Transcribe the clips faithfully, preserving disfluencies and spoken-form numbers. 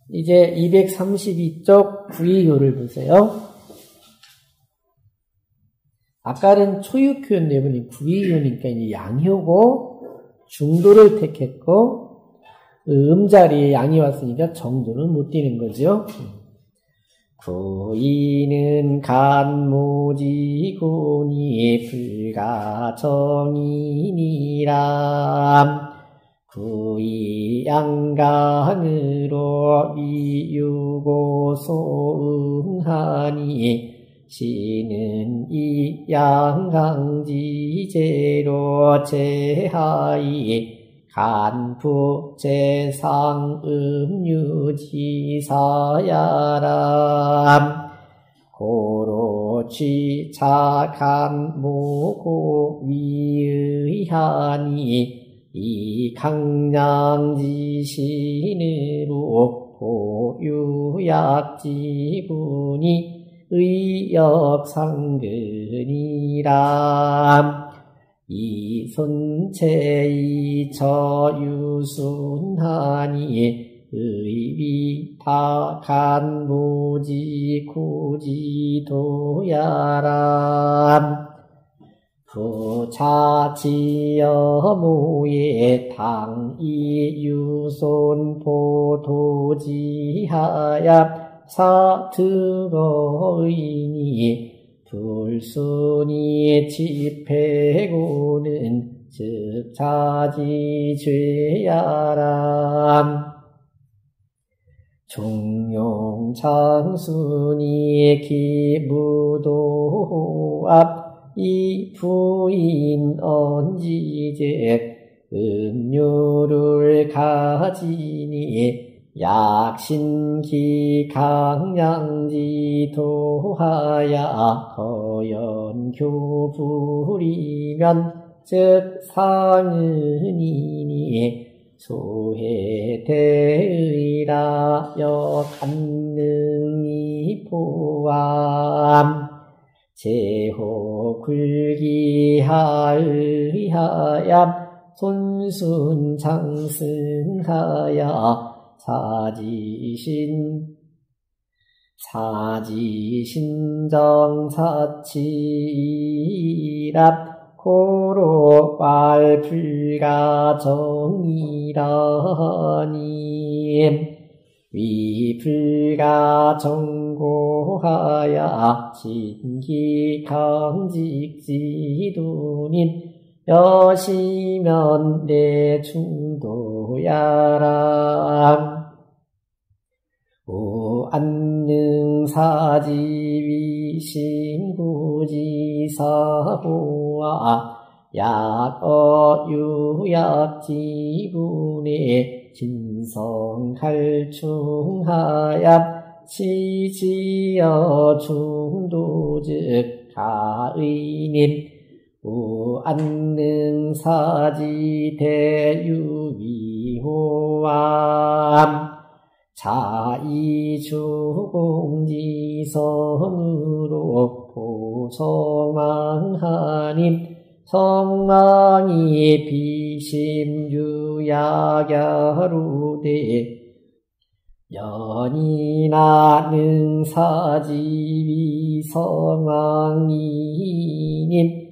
이제 이백삼십이 쪽 구의효를 보세요. 아까는 초육효 내보니 구의효니까 이제 양효고 중도를 택했고 음자리에 양이 왔으니까 정도는 못 띄는 거죠. 구의는 간무지군이 불가정이니라. 구의 양강으로 위유고 소응하니 시는 이 양강지제로 제하이 간부 제상 음유지사야람. 고로 취착한 모고 위의하니 이 강량지신으로 보유약지분이 의역상근이라. 이 손체이 저유순하니 의비탁한 무지 구지도야람. 부차지여무의 당이유손 보도지하야 사특어의니 불순이 집회고는 즉차지죄야람. 중용장순이 기무도합 이 부인 언지제 음료를 가지니 약신기 강량지 도하야 거연교불이면 즉 상은이니 소해대의라 역안능이 포함. 제호 굴기하의하야 손순장승하야 사지신 사지신정사치랍. 고로 말불가정이라니. 위불가정고하야 진기강직지두님 여시면 내 중도야람. 오안능사지위신구지사호와 약어유약지군의 진성갈충하야 치지여 중도즉 가의님. 우안능사지대유위호암. 자이주공지성으로 보성망하님. 성망이 비심유약야루대 연이나 능사지위 성왕이님.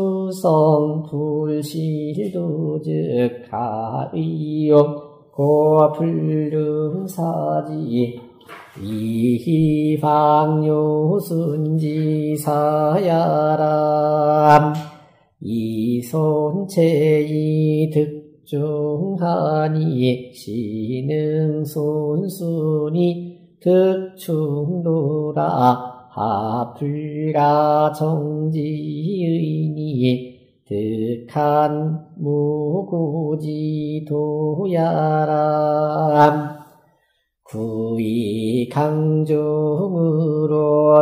수성불실도즉 가의욕 고불능사지 이희방요순지사야람. 이손체이 득중하니 시능손순이 득중도라. 하불가정지의니 득한 무구지도야람. 구의강중으로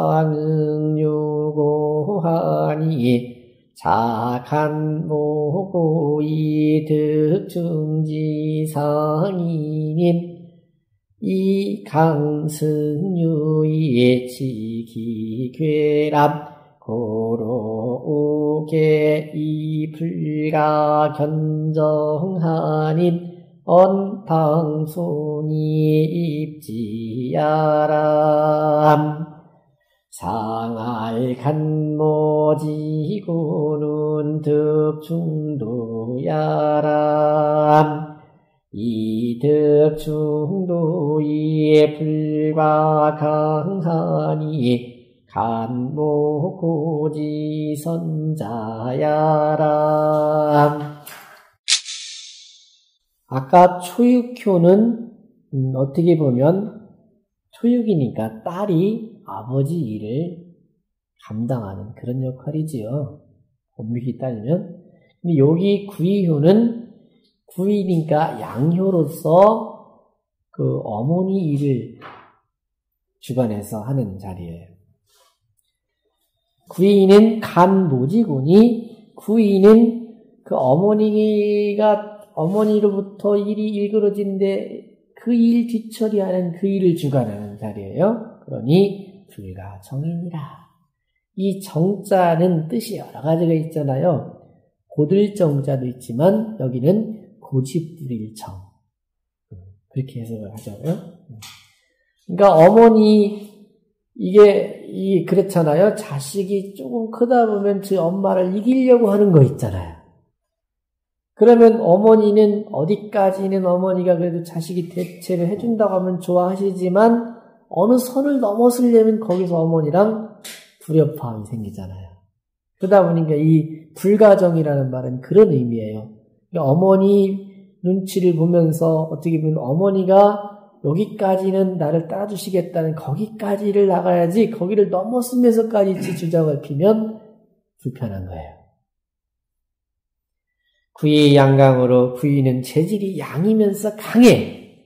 상응요고하니 작한 모고이 득중지상이님. 이 강승유의 지기괴람. 고로 오계 이 불가견정하님. 언당손이 입지야람 상알 간모지고는 득중도야람 이 득중도의 불과 강하니 간모고지선자야람. 아까 초육효는 음, 어떻게 보면 초육이니까 딸이 아버지 일을 감당하는 그런 역할이지요. 엄밀히 따지면. 근데 여기 구이효는 구이니까 양효로서 그 어머니 일을 주관해서 하는 자리예요. 구이는 간모지고니 구이는 그 어머니가 어머니로부터 일이 일그러진데 그 일 뒤처리하는 그 일을 주관하는 자리예요. 그러니 불가 정인이라. 이 정자는 뜻이 여러 가지가 있잖아요. 고들정자도 있지만 여기는 고집부릴정. 그렇게 해석을 하자고요. 그러니까 어머니 이게 이 그렇잖아요. 자식이 조금 크다 보면 그 엄마를 이기려고 하는 거 있잖아요. 그러면 어머니는 어디까지는 어머니가 그래도 자식이 대체를 해준다고 하면 좋아하시지만 어느 선을 넘어서려면 거기서 어머니랑 불협화음이 생기잖아요. 그러다 보니까 이 불가정이라는 말은 그런 의미예요. 그러니까 어머니 눈치를 보면서 어떻게 보면 어머니가 여기까지는 나를 따라주시겠다는 거기까지를 나가야지 거기를 넘어서면서까지 지 주장을 피면 불편한 거예요. 구이 양강으로 구이는 재질이 양이면서 강해.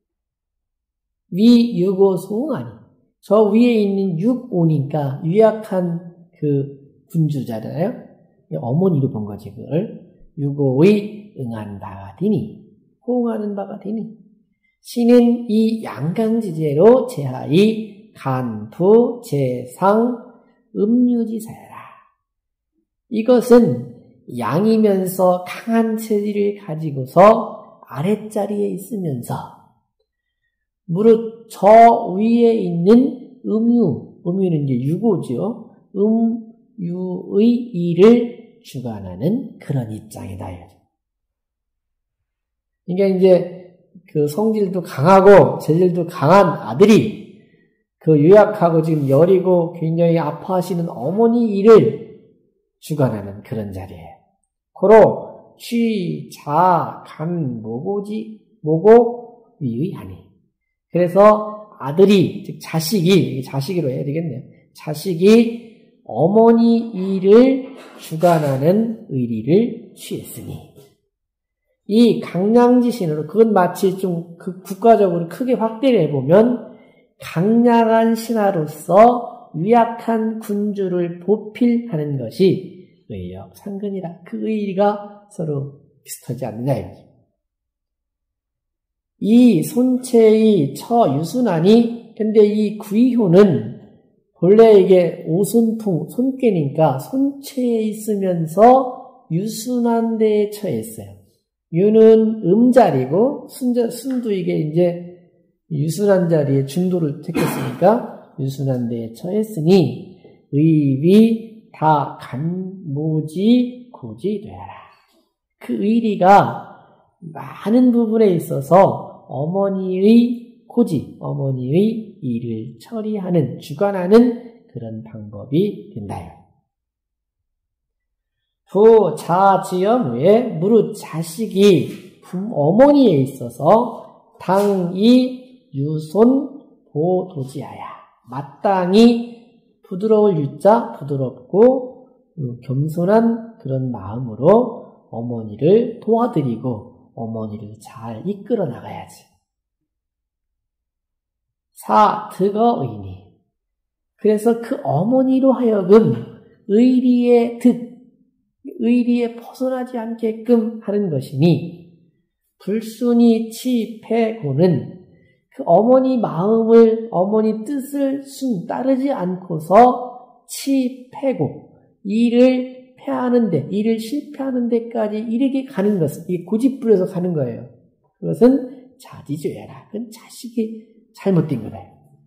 위 육오 소응하니. 저 위에 있는 육오니까 유약한 그 군주잖아요. 어머니로 본 거지 그걸. 육오의 응한 바가 되니. 호응하는 바가 되니. 신은 이 양강지제로 제하이 간부 제상 음유지사야라. 이것은 양이면서 강한 체질을 가지고서 아랫자리에 있으면서 무릇 저 위에 있는 음유, 음유는 이제 유고죠. 음유의 일을 주관하는 그런 입장이다. 그러니까 이제 그 성질도 강하고 재질도 강한 아들이 그 유약하고 지금 여리고 굉장히 아파하시는 어머니 일을 주관하는 그런 자리예요. 고로 취, 자, 간, 모고지, 모고, 위의 하니. 그래서 아들이, 즉 자식이, 자식으로 해야 되겠네요. 자식이 어머니 일을 주관하는 의리를 취했으니. 이 강량지신으로, 그건 마치 좀 그 국가적으로 크게 확대를 해보면, 강량한 신하로서 유약한 군주를 보필하는 것이 의역 상근이라. 그 의리가 서로 비슷하지 않느냐 이거죠. 이 손체의 처 유순하니, 근데 이 구이효는 본래 이게 오손풍 손괴니까 손체에 있으면서 유순한 데에 처했어요. 유는 음자리고 순자, 순도 이게 이제 유순한 자리에 중도를 택했으니까 유순한 데에 처했으니 의비 다 간모지 고지 되어라. 그 의리가 많은 부분에 있어서 어머니의 고지, 어머니의 일을 처리하는, 주관하는 그런 방법이 된다. 부, 자, 지연 후에 무릇 자식이 부, 어머니에 있어서 당이 유손 보도지하야. 마땅히 부드러울 유자, 부드럽고 겸손한 그런 마음으로 어머니를 도와드리고 어머니를 잘 이끌어 나가야지. 사, 득어의니. 그래서 그 어머니로 하여금 의리의 득, 의리에 벗어나지 않게끔 하는 것이니, 불순이 치패고는 그 어머니 마음을, 어머니 뜻을 순 따르지 않고서 치패고, 일을 패하는데, 일을 실패하는 데까지 이르게 가는 것은, 이게 고집부려서 가는 거예요. 그것은 자지죄라. 그건 자식이 잘못된 거다.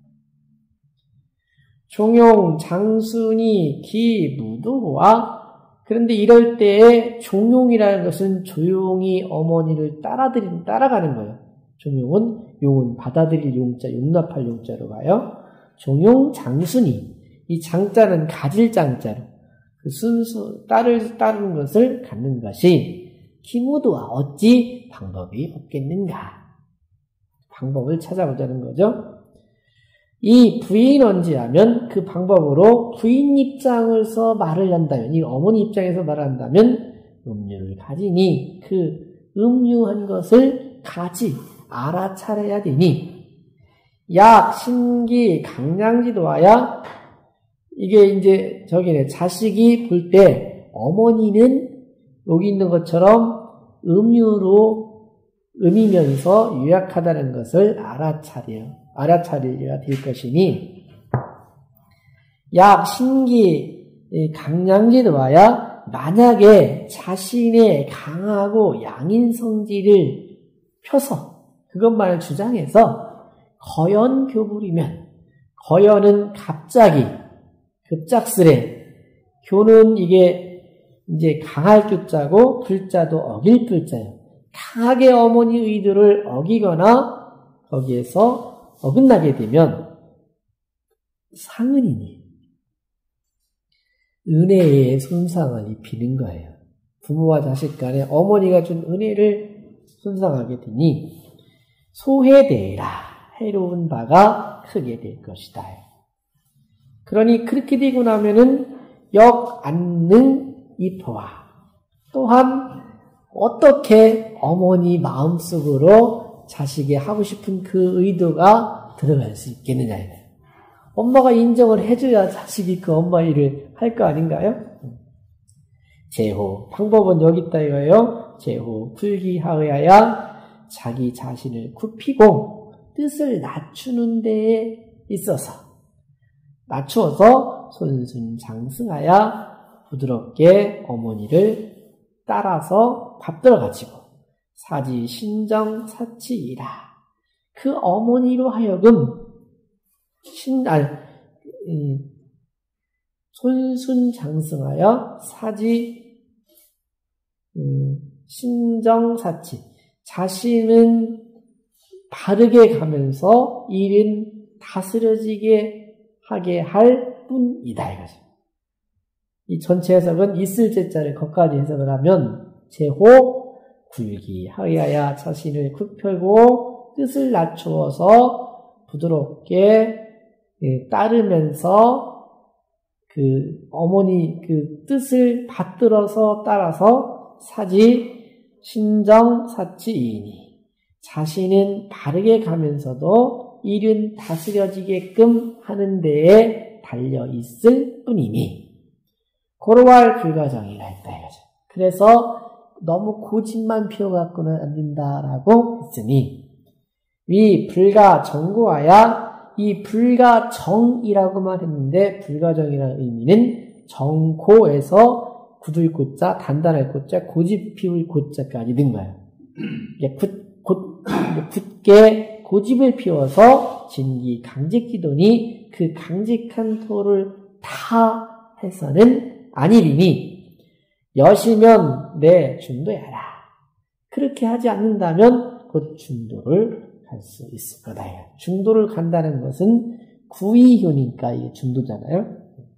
종용, 장순이, 기, 무도와. 그런데 이럴 때에 종용이라는 것은 조용히 어머니를 따라들이, 따라가는 거예요. 종용은, 용은 받아들일 용자, 용납할 용자로 가요. 종용, 장순이. 이 장자는 가질 장자로 그 순수, 따를, 따르는 것을 갖는 것이 기무도와 어찌 방법이 없겠는가. 방법을 찾아보자는 거죠. 이 부인언지하면 그 방법으로 부인 입장에서 말을 한다면, 이 어머니 입장에서 말을 한다면 음유를 가지니 그 음유한 것을 가지 알아차려야 되니 약, 신기, 강량지도하야. 이게 이제 저기네, 자식이 볼 때 어머니는 여기 있는 것처럼 음유로 음이면서 유약하다는 것을 알아차려, 알아차려야 될 것이니, 약, 신기, 강량지도하야. 만약에 자신의 강하고 양인 성질을 펴서 그것만을 주장해서 거연교불이면, 거연은 갑자기 급작스레, 교는 이게 이제 강할 교자고 불자도 어길 불자예요. 강하게 어머니 의도를 어기거나 거기에서 어긋나게 되면 상은이니 은혜에 손상을 입히는 거예요. 부모와 자식 간에 어머니가 준 은혜를 손상하게 되니 소해되라, 해로운 바가 크게 될 것이다. 그러니 그렇게 되고 나면은 역안능 이포와, 또한 어떻게 어머니 마음속으로 자식이 하고 싶은 그 의도가 들어갈 수 있겠느냐. 엄마가 인정을 해줘야 자식이 그 엄마 일을 할 거 아닌가요? 제호, 방법은 여기 있다 이거예요. 제호, 불기하여야 자기 자신을 굽히고 뜻을 낮추는 데에 있어서 낮추어서 손순장승하여 부드럽게 어머니를 따라서 받들어 가지고 사지 신정 사치이라. 그 어머니로 하여금 신, 아니, 손순장승하여 사지 음, 신정사치, 자신은 바르게 가면서 일은 다스려지게 하게 할 뿐이다 이거죠. 이 전체 해석은 있을 제자를 거기까지 해석을 하면 제호 굴기하여야 자신을 굽히고 뜻을 낮추어서 부드럽게 따르면서 그 어머니 그 뜻을 받들어서 따라서 사지 신정 사치이니, 자신은 바르게 가면서도 일은 다스려지게끔 하는 데에 달려 있을 뿐이니 고로할 불가정이라 했다 이거죠. 그래서 너무 고집만 피워갖고는 안 된다라고 했으니, 위 불가 정고하야, 이 불가정이라고만 했는데 불가정이라는 의미는 정고에서 굳을 고자, 단단할 고자, 고집 피울 고자까지 든 거예요. 굳, 굳, 굳게 고집을 피워서 진기 강직기도니 그 강직한 토를 다 해서는 아니리니 여시면 내 중도야라. 그렇게 하지 않는다면 곧 중도를 갈 수 있을 거다. 중도를 간다는 것은 구의효니까 이게 중도잖아요.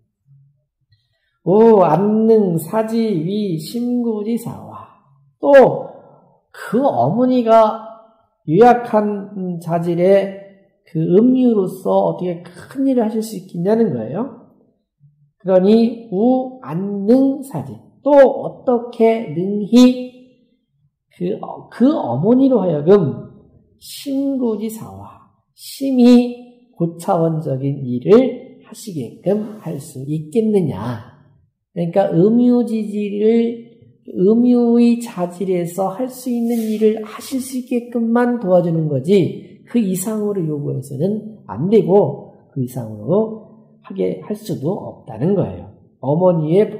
오 안능 사지 위 심구지사와, 또 그 어머니가 유약한 자질의 그 음유로서 어떻게 큰 일을 하실 수 있겠냐는 거예요. 그러니 우 안능 사지, 또 어떻게 능히 그, 그 어머니로 하여금 심구지사와 심히 고차원적인 일을 하시게끔 할 수 있겠느냐. 그러니까 음유지질을 음유의 자질에서 할 수 있는 일을 하실 수 있게끔만 도와주는 거지 그 이상으로 요구해서는 안 되고 그 이상으로 하게 할 수도 없다는 거예요. 어머니의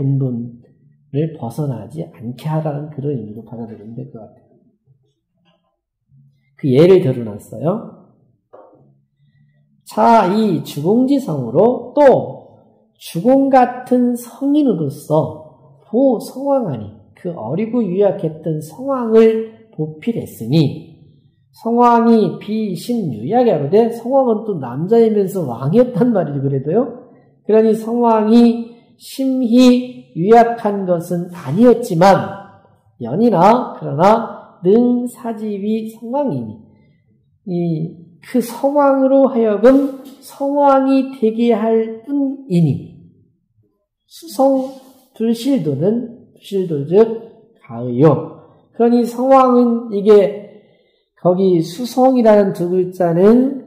본분을 벗어나지 않게 하라는 그런 의미로 받아들이면 될 것 같아요. 그 예를 들어놨어요. 자, 이 주공지성으로 또 주공 같은 성인으로서 보 성왕하니 그 어리고 유약했던 성왕을 보필했으니 성왕이 비신유약이라되 성왕은 또 남자이면서 왕이었단 말이죠. 그래도요. 그러니 성왕이 심히 유약한 것은 아니었지만 연이나 그러나 능 사지위 성왕이니 이 그 성왕으로 하여금 성왕이 되게 할 뿐이니 수성 불실도는 불실도 즉 가의요. 그러니 성왕은 이게 거기 수성이라는 두 글자는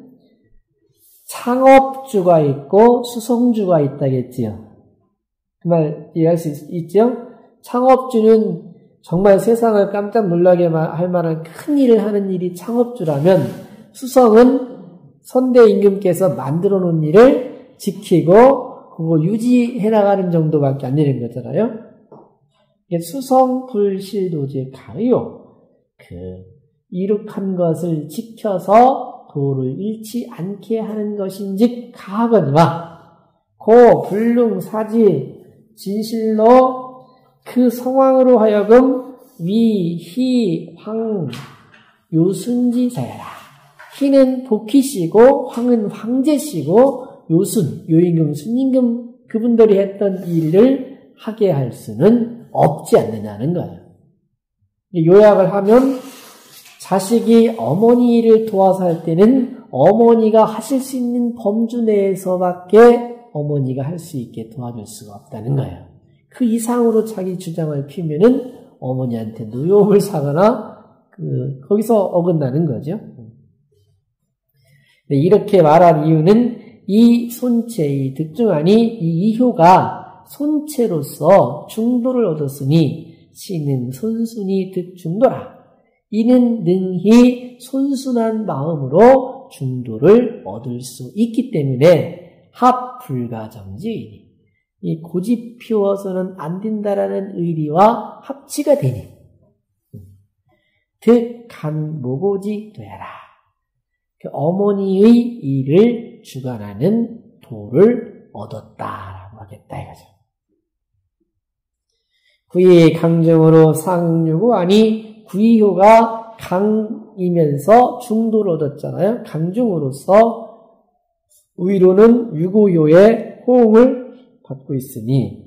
창업주가 있고 수성주가 있다겠지요. 그 말 이해할 수 있, 있죠? 창업주는 정말 세상을 깜짝 놀라게 할 만한 큰 일을 하는 일이 창업주라면 수성은 선대 임금께서 만들어 놓은 일을 지키고 그거 유지해 나가는 정도밖에 안 되는 거잖아요. 이게 수성 불실도제 가요. 그 이룩한 것을 지켜서 도를 잃지 않게 하는 것인즉 가하거니와 고 불능 사지 진실로 그 성왕으로 하여금 위, 희, 황, 요순지사야라. 희는 도피시고 황은 황제시고 요순, 요임금, 순임금 그분들이 했던 일을 하게 할 수는 없지 않느냐는 거예요. 요약을 하면 자식이 어머니 일을 도와서 할 때는 어머니가 하실 수 있는 범주 내에서밖에 어머니가 할 수 있게 도와줄 수가 없다는 거예요. 그 이상으로 자기 주장을 피면은 어머니한테 노여움을 사거나 그 거기서 어긋나는 거죠. 이렇게 말한 이유는 이 손체의 득중하니 이 이효가 손체로서 중도를 얻었으니 시는 손순이 득중도라. 이는 능히 손순한 마음으로 중도를 얻을 수 있기 때문에 합불가정지이니 이 고집 피워서는 안 된다라는 의리와 합치가 되니 득간모고지 되어라. 그 어머니의 일을 주관하는 도를 얻었다라고 하겠다 이거죠. 구의 강정으로 상유고하니 구의효가 강이면서 중도를 얻었잖아요. 강중으로서 의로는 유고효의 호응을 받고 있으니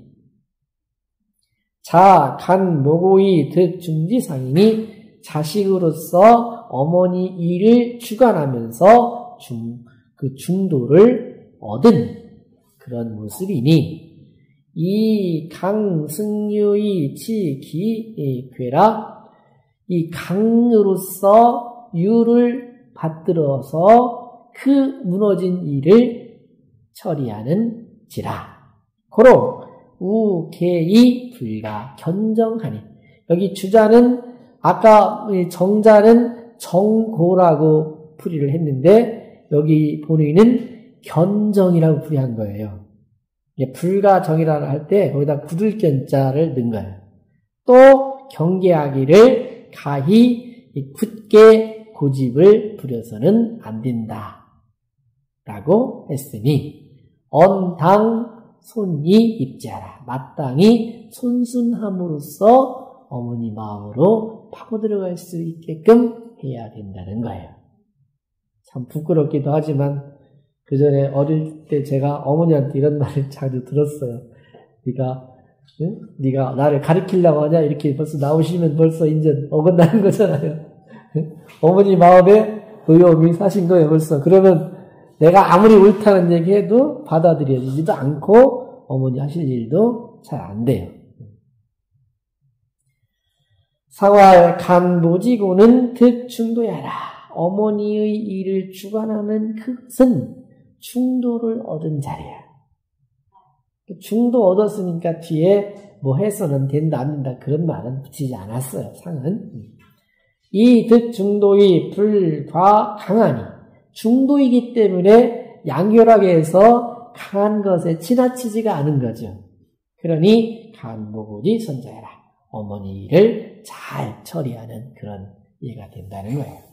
자, 간, 모고의 득중지상이니 자식으로서 어머니 일을 주관하면서 중, 그 중도를 얻은 그런 모습이니 이 강승유의 치기 괴라 이 강으로서 유를 받들어서 그 무너진 일을 처리하는 지라. 고로 우계이 불가 견정하니 여기 주자는 아까 정자는 정고라고 풀이를 했는데 여기 본의는 견정이라고 풀이한 거예요. 불가정이라고 할 때 거기다 구들견자를 넣은 거예요. 또 경계하기를 가히 굳게 고집을 부려서는 안 된다 라고 했으니 언당 손이 입지하라. 마땅히 손순함으로써 어머니 마음으로 파고 들어갈 수 있게끔 해야 된다는 거예요. 참 부끄럽기도 하지만 그 전에 어릴 때 제가 어머니한테 이런 말을 자주 들었어요. 네가 응? 네가 나를 가르치려고 하냐 이렇게 벌써 나오시면 벌써 이제 어긋나는 거잖아요. 어머니 마음에 의욕이 사신 거예요 벌써. 그러면 내가 아무리 옳다는 얘기해도 받아들여지지도 않고 어머니 하실 일도 잘 안 돼요. 사활 간모지고는 득중도야라. 어머니의 일을 주관하는 그것은 중도를 얻은 자리야. 중도 얻었으니까 뒤에 뭐 해서는 된다 안 된다 그런 말은 붙이지 않았어요. 상은. 이 득중도의 불과 강하니 중도이기 때문에 양결하게 해서 강한 것에 지나치지가 않은 거죠. 그러니 간모고지 선자해라. 어머니 일을 잘 처리하는 그런 예가 된다는 거예요.